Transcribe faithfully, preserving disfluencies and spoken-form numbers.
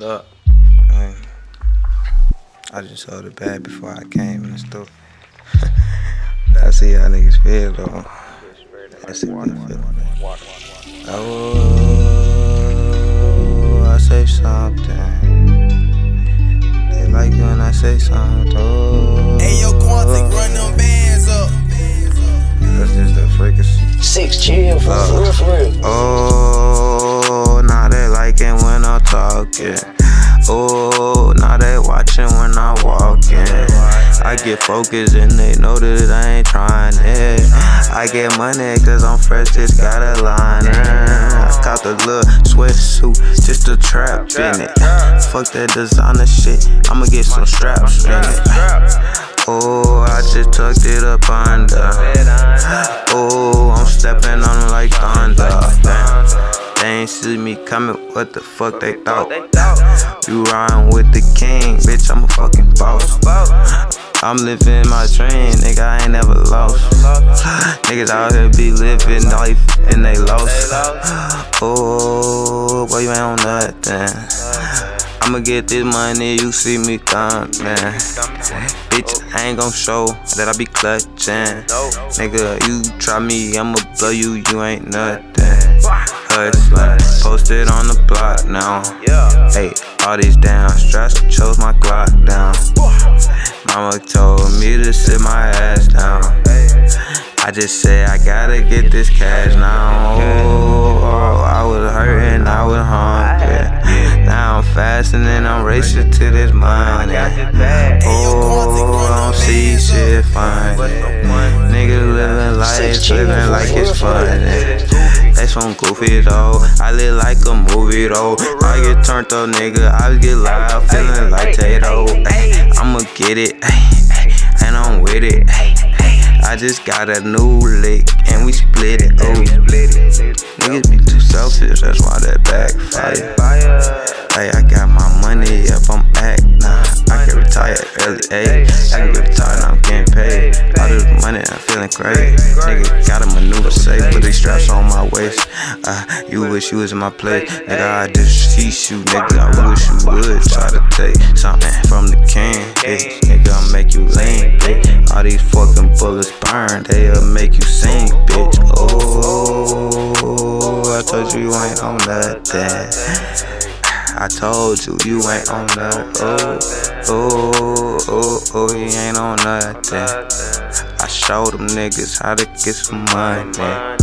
Look, man, I just sold it bad before I came in the store. I see how niggas feel though. I see what I feel. Oh, I say something. They like it when I say something. Oh, hey, yo, Quantic, run them bands up. That's just the frequency. Six chill for uh, real, for real. Oh, now they like it when I'm talking. Oh, now they watching when I walk in. I get focused and they know that I ain't trying it. I get money cause I'm fresh, just got a liner. I caught the little sweatsuit, just a trap in it. Fuck that designer shit, I'ma get some straps in it. Oh, I just tucked it up under. Oh, I'm stepping on them like thunder. Damn. They ain't see me coming, what the fuck they thought? You riding with the king, bitch, I'm a fucking boss. I'm living my dream, nigga, I ain't never lost. Niggas out here be living life and they lost. Oh, boy, you ain't on nothing. I'ma get this money, you see me come, man. Bitch, I ain't gon' show that I be clutching. Nigga, you try me, I'ma blow you, you ain't nothing. Hustling, posted on the block now. Hey, all these down straps, chose my Glock down. Mama told me to sit my ass down. I just said I gotta get this cash now. Oh, I was hurting, I was hungry. Now I'm fasting and I'm racing to this money. Oh, I don't see shit funny. Niggas living life, living like it's funny. That's some goofy though. I live like a movie though. I get turned up, nigga. I get loud, feeling like Tato. I'ma get it, and I'm with it. I just got a new lick, and we split it. Oh, niggas be too selfish, that's why that backfire. Hey, I got my money up, I'm act nah. I can retire early, ayy. I can get retired, now I'm getting paid. All this money, I'm feeling great. Nigga gotta maneuver safe, put these straps on my waist. Uh, you wish you was in my place, nigga. I just teach you, nigga. I wish you would try to take something from the king, bitch. Nigga, I'll make you lean, bitch. All these fucking bullets burn, they'll make you sing, bitch. Oh, I told you you ain't on nothing. I told you, you ain't on nothing. Oh, oh, oh, oh, you ain't on nothing. I showed them niggas how to get some money.